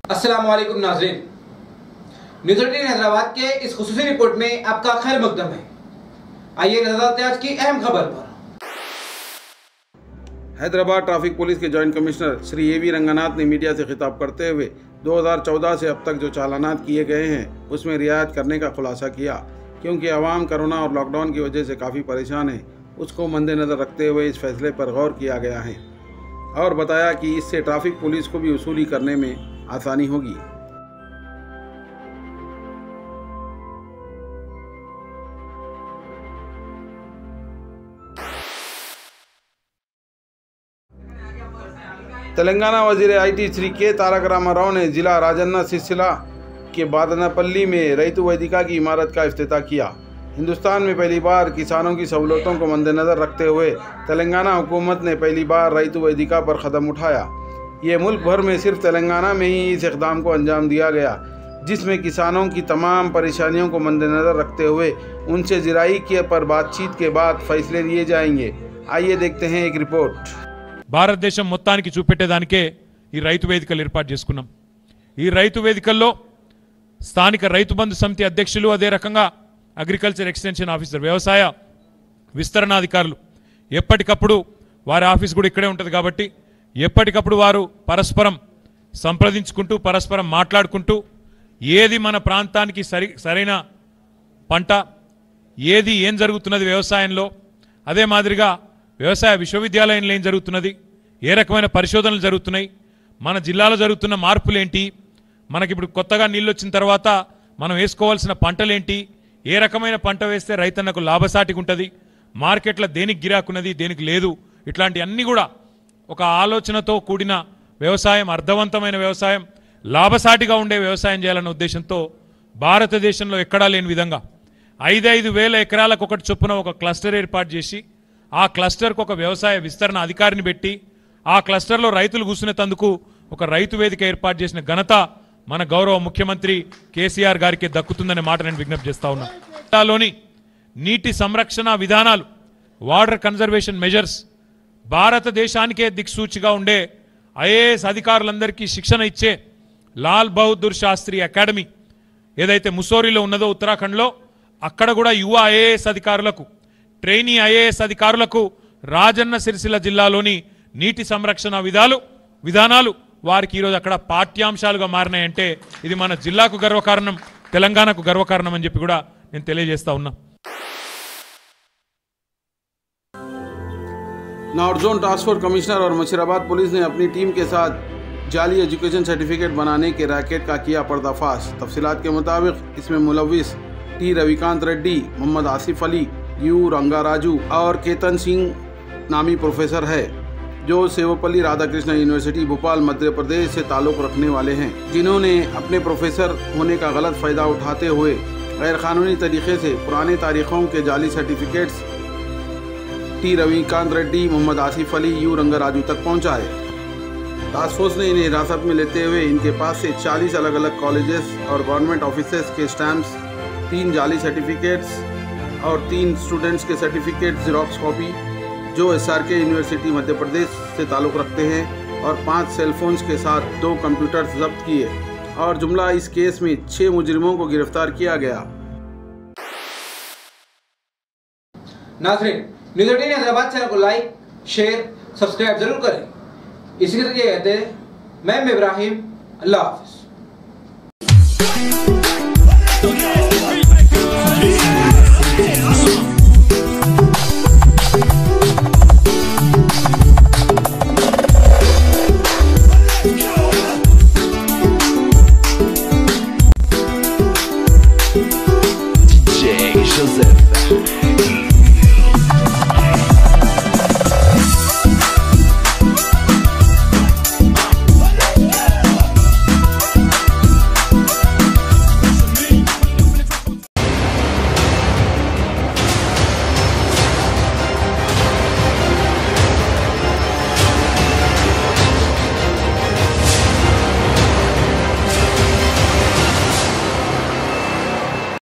अस्सलाम वालेकुम नाज़रीन, न्यूज़ 18 हैदराबाद के इस खुसूसी रिपोर्ट में आपका खैर मकदम है। आइए नजर डालते हैं आज की अहम खबर पर। हैदराबाद ट्रैफिक पुलिस के joint commissioner Shri A V Ranganath ने मीडिया से खिताब करते हुए 2014 से अब तक जो चालानात किए गए हैं उसमें रियायत करने का खुलासा किया, क्योंकि आवाम कोरोना और लॉकडाउन की वजह से काफ़ी परेशान है। उसको मद्देनज़र रखते हुए इस फैसले पर गौर किया गया है और बताया कि इससे ट्रैफिक पुलिस को भी वसूली करने में आसानी होगी। तेलंगाना वजीर IT श्री के तारक रामाराव ने जिला राजन्ना सिलसिला के बादनापल्ली में रैतु वेदिका की इमारत का इफ्तिताह किया। हिंदुस्तान में पहली बार किसानों की सहूलतों को मद्देनज़र रखते हुए तेलंगाना हुकूमत ने पहली बार रैतु वेदिका पर कदम उठाया। ये मुल्क भर में सिर्फ तेलंगाना में ही इस इक़दाम को अंजाम दिया गया, जिसमें किसानों की तमाम परेशानियों को मद्देनज़र रखते हुए उनसे ज़राई के पर बातचीत के बाद फैसले लिए जाएंगे। आइए देखते हैं एक रिपोर्ट। భారతదేశం మొత్తానికి చూపెట్టేదానికే ఈ రైతు వేదికలు ఏర్పాటు చేసుకున్నాం। ఈ రైతు వేదికల్లో స్థానిక రైతు బంధు సమితి అధ్యక్షులు, అదే రకంగా అగ్రికల్చర్ ఎక్స్టెన్షన్ ఆఫీసర్, వ్యవసాయ విస్తరణాధికారులు ఎప్పటికప్పుడు వారి ఆఫీస్ కూడా ఇక్కడే ఉంటుంది కాబట్టి ఎప్పటికప్పుడు వారు పరస్పరం సంప్రదించుకుంటూ పరస్పరం మాట్లాడుకుంటూ ఏది మన ప్రాంతానికి సరైన పంట, ఏది ఏం జరుగుతున్నది వ్యవసాయంలో, అదే మాదిరిగా వ్యవసాయ విశ్వవిద్యాలయంలో ఏం జరుగుతున్నది, ఏ రకమైన పరిశోధనలు జరుగుతున్నాయి, మన జిల్లాలో జరుగుతున్న మార్పులేంటి, మనకిప్పుడు కొత్తగా నీళ్ళు వచ్చిన తర్వాత మనం వేసుకోవాల్సిన పంటలేంటి, ఏ రకమైన పంట వేస్తే రైతన్నకు లాభసాటిగా ఉంటుంది, మార్కెట్లో దేనికి గిరాకున్నది దేనికి లేదు, ఇట్లాంటి అన్నీ కూడా ఒక ఆలోచనతో కూడిన వ్యవసాయం, అర్థవంతమైన వ్యవసాయం, లాభసాటిగా ఉండే వ్యవసాయం చేయాలన్న ఉద్దేశంతో భారతదేశంలో ఎక్కడా లేని విధంగా 5,000 ఎకరాలకు ఒకటి చొప్పున ఒక క్లస్టర్ ఏర్పాటు చేసి ఆ క్లస్టర్కు ఒక వ్యవసాయ విస్తరణ అధికారిని పెట్టి ఆ క్లస్టర్లో రైతులు కూర్చునేందుకు ఒక రైతు వేదిక ఏర్పాటు చేసిన ఘనత మన గౌరవ ముఖ్యమంత్రి కేసీఆర్ గారికి దక్కుతుందనే మాట నేను విజ్ఞప్తి చేస్తా ఉన్నా। జిల్లాలోని నీటి సంరక్షణ విధానాలు, వాటర్ కన్జర్వేషన్ మెజర్స్ భారతదేశానికే దిక్సూచిగా ఉండే IAS అధికారులందరికీ శిక్షణ ఇచ్చే లాల్ బహదూర్ శాస్త్రి అకాడమీ ఏదైతే ముసోరిలో ఉన్నదో ఉత్తరాఖండ్లో, అక్కడ కూడా యువ IAS అధికారులకు, ట్రైనీ IAS అధికారులకు రాజన్న సిరిసిల్ల జిల్లాలోని నీటి సంరక్షణ విధానాలు వారికి ఈరోజు అక్కడ పాఠ్యాంశాలుగా మారినాయంటే ఇది మన జిల్లాకు గర్వకారణం, తెలంగాణకు గర్వకారణం అని చెప్పి కూడా నేను తెలియజేస్తా ఉన్నా। North zone task force commissioner और मुशीराबाद पुलिस ने अपनी टीम के साथ जाली एजुकेशन सर्टिफिकेट बनाने के रैकेट का किया पर्दाफाश। तफसीलात के मुताबिक इसमें मुलविस T रविकांत रेड्डी, मोहम्मद आसिफ अली, U रंगाराजू और केतन सिंह नामी प्रोफेसर है, जो सेवपल्ली राधाकृष्ण यूनिवर्सिटी भोपाल मध्य प्रदेश से ताल्लुक़ रखने वाले हैं, जिन्होंने अपने प्रोफेसर होने का गलत फ़ायदा उठाते हुए गैर कानूनी तरीके से पुराने तारीखों के जाली certificates T Ravikanth Reddy, Mohammad Asif Ali, U Rangaraju तक पहुँचाए। टास्क फोर्स ने इन्हें हिरासत में लेते हुए इनके पास से 40 अलग अलग कॉलेजेस और गवर्नमेंट ऑफिसेस के स्टैम्प्स, 3 जाली सर्टिफिकेट्स और 3 स्टूडेंट्स के सर्टिफिकेट ज़ेरॉक्स कॉपी जो SRK यूनिवर्सिटी मध्य प्रदेश से ताल्लुक़ रखते हैं और 5 सेलफोन्स के साथ 2 कंप्यूटर्स जब्त किए और जुमला इस केस में 6 मुजरिमों को गिरफ्तार किया गया। नाज़रीन, न्यूज़ 18 हैदराबाद चैनल को लाइक, शेयर, सब्सक्राइब जरूर करें। इसी तरह कहते हैं मैं इब्राहिम, अल्लाह हाफ़िज़। DJ Joseph